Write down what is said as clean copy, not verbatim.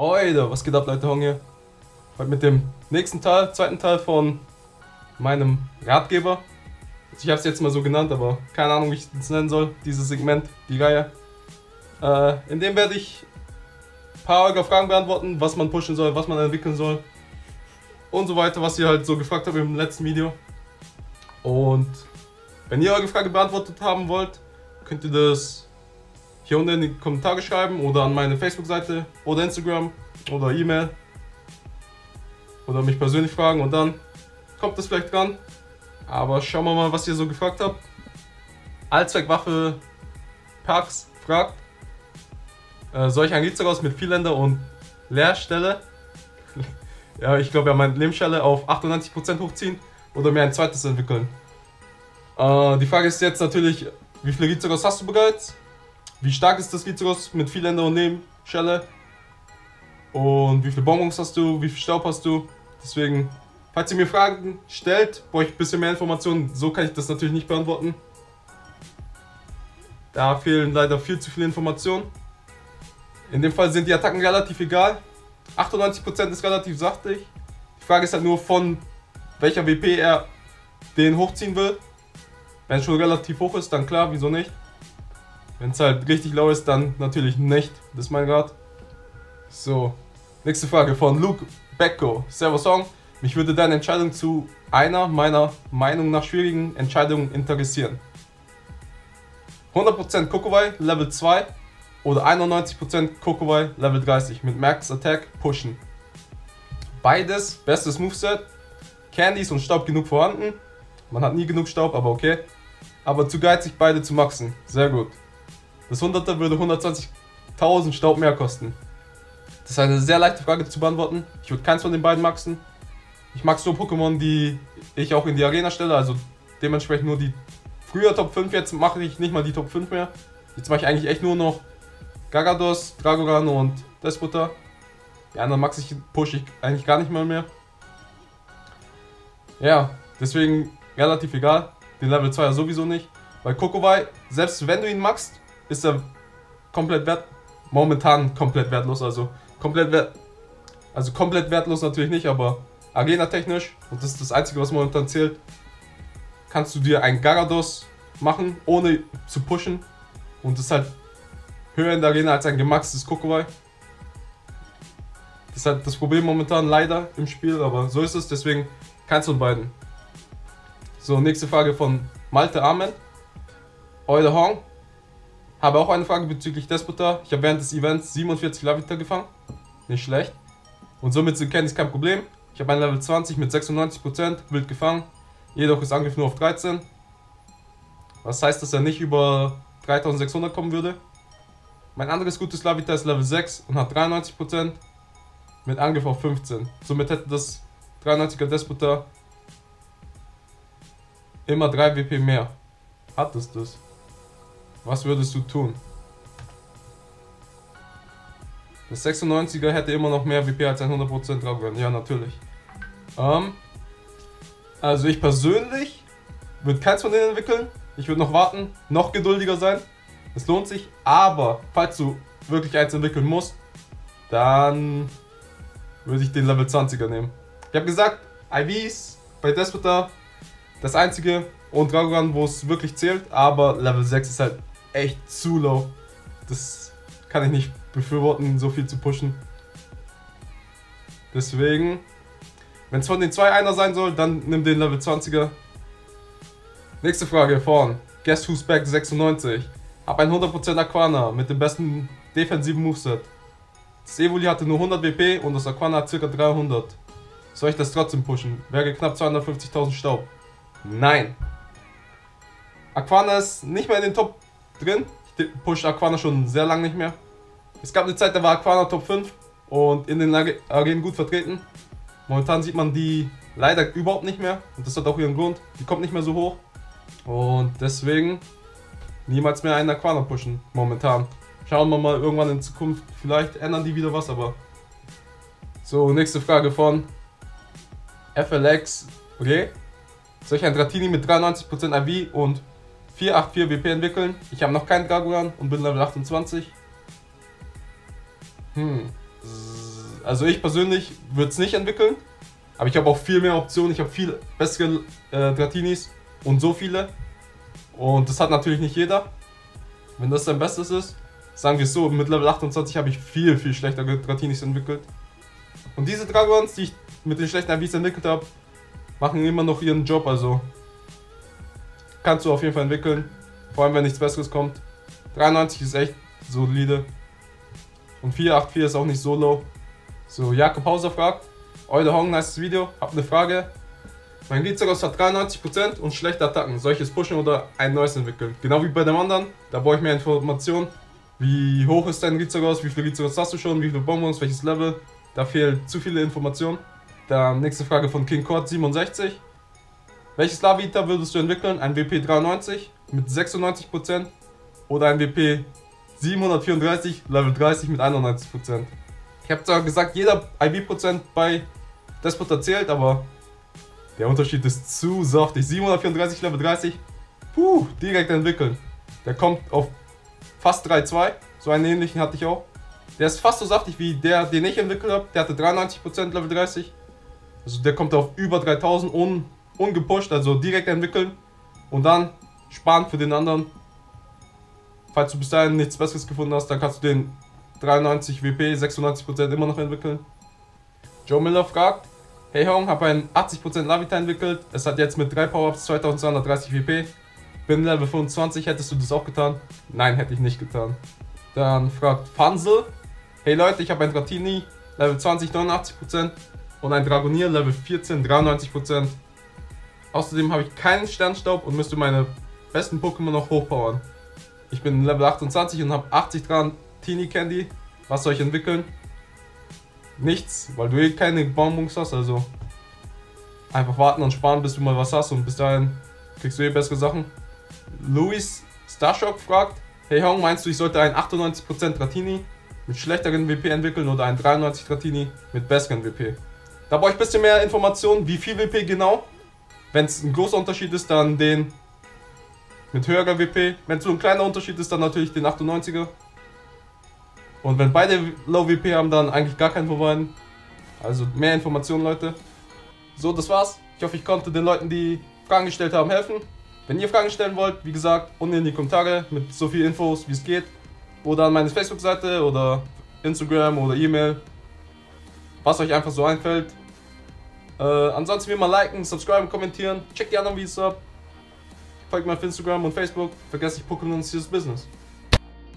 Oida, was geht ab, Leute? Hong hier. Heute mit dem nächsten Teil, zweiten Teil von meinem Ratgeber. Ich habe es jetzt mal so genannt, aber keine Ahnung, wie ich es nennen soll, dieses Segment, die Reihe. In dem werde ich ein paar eurer Fragen beantworten, was man pushen soll, was man entwickeln soll und so weiter, was ihr halt so gefragt habt im letzten Video. Und wenn ihr eure Frage beantwortet haben wollt, könnt ihr das hier unten in die Kommentare schreiben oder an meine Facebook-Seite oder Instagram oder E-Mail oder mich persönlich fragen und dann kommt das vielleicht dran. Aber schauen wir mal, was ihr so gefragt habt. Allzweckwaffe Pax fragt, soll ich ein Gliedzeros mit Vielländer und Leerstelle, ja, ich glaube, er meint Lehmschelle, auf 98% hochziehen oder mir ein zweites entwickeln? Die Frage ist jetzt natürlich, wie viele Gliedzeros hast du bereits? Wie stark ist das Gliedzeros mit Vielländer und Lehmschelle? Und wie viele Bonbons hast du? Wie viel Staub hast du? Deswegen, falls ihr mir Fragen stellt, brauche ich ein bisschen mehr Informationen. So kann ich das natürlich nicht beantworten. Da fehlen leider viel zu viele Informationen. In dem Fall sind die Attacken relativ egal. 98% ist relativ saftig. Die Frage ist halt nur, von welcher WP er den hochziehen will. Wenn es schon relativ hoch ist, dann klar, wieso nicht? Wenn es halt richtig low ist, dann natürlich nicht. Das ist mein Rat. So, nächste Frage von Luke Becko. Servus Song. Mich würde deine Entscheidung zu einer meiner Meinung nach schwierigen Entscheidungen interessieren. 100% Kokowai Level 2 oder 91% Kokowai Level 30 mit Max Attack pushen. Beides, bestes Moveset. Candies und Staub genug vorhanden. Man hat nie genug Staub, aber okay. Aber zu geizig, beide zu maxen. Sehr gut. Das 100er würde 120.000 Staub mehr kosten. Das ist eine sehr leichte Frage zu beantworten. Ich würde keins von den beiden maxen. Ich max so Pokémon, die ich auch in die Arena stelle, also dementsprechend nur die früher Top 5. Jetzt mache ich nicht mal die Top 5 mehr. Jetzt mache ich eigentlich echt nur noch Garados, Dragoran und Despota. Die anderen pushe ich eigentlich gar nicht mal mehr. Ja, deswegen relativ egal. Den Level 2er sowieso nicht. Weil Kokowai, selbst wenn du ihn maxst, ist er komplett momentan komplett wertlos. Also komplett wertlos natürlich nicht, aber Arena technisch, und das ist das Einzige, was momentan zählt, kannst du dir ein Garados machen, ohne zu pushen. Und das ist halt höher in der Arena als ein gemaxtes Kokowai. Das ist halt das Problem momentan leider im Spiel, aber so ist es, deswegen keins von beiden. So, nächste Frage von Malte Amen. Eude Hong. Habe auch eine Frage bezüglich Despota. Ich habe während des Events 47 Lavita gefangen. Nicht schlecht. Und somit sind Candies kein Problem. Ich habe ein Level 20 mit 96% wild gefangen. Jedoch ist Angriff nur auf 13. Was heißt, dass er nicht über 3600 kommen würde. Mein anderes gutes Lavita ist Level 6 und hat 93% mit Angriff auf 15. Somit hätte das 93er Despota immer 3 WP mehr. Hat es das? Was würdest du tun? Das 96er hätte immer noch mehr WP als ein 100% Dragoran. Ja, natürlich. Also ich persönlich würde keins von denen entwickeln. Ich würde noch warten, noch geduldiger sein. Es lohnt sich. Aber falls du wirklich eins entwickeln musst, dann würde ich den Level 20er nehmen. Ich habe gesagt, IVs bei Despota das einzige und Dragoran, wo es wirklich zählt. Aber Level 6 ist halt echt zu low. Das kann ich nicht befürworten, so viel zu pushen. Deswegen, wenn es von den zwei einer sein soll, dann nimm den Level 20er. Nächste Frage von Guess Who's Back 96. Hab ein 100% Aquana mit dem besten defensiven Moveset. Das Evoli hatte nur 100 WP und das Aquana hat ca. 300. Soll ich das trotzdem pushen? Wäre knapp 250.000 Staub. Nein. Aquana ist nicht mehr in den Top drin. Ich push Aquana schon sehr lange nicht mehr. Es gab eine Zeit, da war Aquana Top 5 und in den Arenen gut vertreten. Momentan sieht man die leider überhaupt nicht mehr und das hat auch ihren Grund. Die kommt nicht mehr so hoch und deswegen niemals mehr einen Aquana pushen momentan. Schauen wir mal irgendwann in Zukunft, vielleicht ändern die wieder was, aber... So, nächste Frage von FLX. Okay. Soll ich ein Dratini mit 93% IV und 484 WP entwickeln? Ich habe noch keinen Dragoran und bin Level 28. Also ich persönlich würde es nicht entwickeln, aber ich habe auch viel mehr Optionen. Ich habe viel bessere Dratinis und so viele. Und das hat natürlich nicht jeder. Wenn das dein Bestes ist, sagen wir es so, mit Level 28 habe ich viel schlechtere Dratinis entwickelt. Und diese Dragons, die ich mit den schlechten IVs entwickelt habe, machen immer noch ihren Job, also kannst du auf jeden Fall entwickeln, vor allem wenn nichts Besseres kommt. 93 ist echt solide und 484 ist auch nicht so low. So, Jakob Hauser fragt, Eude Hong, nice Video, hab eine Frage. Mein Glitzeros hat 93% und schlechte Attacken, soll ich es pushen oder ein neues entwickeln? Genau wie bei dem anderen, da brauche ich mehr Informationen. Wie hoch ist dein Glitzeros, wie viele Glitzeros hast du schon, wie viele Bonbons, welches Level? Da fehlen zu viele Informationen. Dann nächste Frage von King Cord 67. Welches Lava-Eater würdest du entwickeln? Ein WP 93 mit 96% oder ein WP 734 Level 30 mit 91%? Ich habe zwar gesagt, jeder IV-Prozent bei Despota zählt, aber der Unterschied ist zu saftig. 734 Level 30, direkt entwickeln. Der kommt auf fast 3,2, so einen ähnlichen hatte ich auch. Der ist fast so saftig wie der, den ich entwickelt habe. Der hatte 93% Level 30. Also der kommt auf über 3000 ungepusht, also direkt entwickeln. Und dann sparen für den anderen. Falls du bis dahin nichts Besseres gefunden hast, dann kannst du den 93 WP, 96% immer noch entwickeln. Joe Miller fragt, hey Hong, habe ein 80% Lavita entwickelt. Es hat jetzt mit 3 Power-Ups 2230 WP. Bin Level 25, hättest du das auch getan? Nein, hätte ich nicht getan. Dann fragt Fansel, hey Leute, ich habe ein Dratini, Level 20 89% und ein Dragonier, Level 14 93%. Außerdem habe ich keinen Sternstaub und müsste meine besten Pokémon noch hochpowern. Ich bin Level 28 und habe 80 Dratini Candy. Was soll ich entwickeln? Nichts, weil du keine Bonbons hast, also einfach warten und sparen, bis du mal was hast und bis dahin kriegst du bessere Sachen. Louis Starshock fragt, hey Hong, meinst du, ich sollte einen 98% Dratini mit schlechteren WP entwickeln oder einen 93 Dratini mit besseren WP? Da brauche ich ein bisschen mehr Informationen, wie viel WP genau. Wenn es ein großer Unterschied ist, dann den mit höherer WP. Wenn es so ein kleiner Unterschied ist, dann natürlich den 98er. Und wenn beide Low WP haben, dann eigentlich gar keinen von beiden. Also mehr Informationen, Leute. So, das war's. Ich hoffe, ich konnte den Leuten, die Fragen gestellt haben, helfen. Wenn ihr Fragen stellen wollt, wie gesagt, unten in die Kommentare mit so viel Infos, wie es geht. Oder an meine Facebook-Seite oder Instagram oder E-Mail. Was euch einfach so einfällt. Ansonsten wie immer liken, subscriben, kommentieren. Checkt die anderen Videos ab. Folgt mir auf Instagram und Facebook. Vergesst nicht, Pokémon ist Business.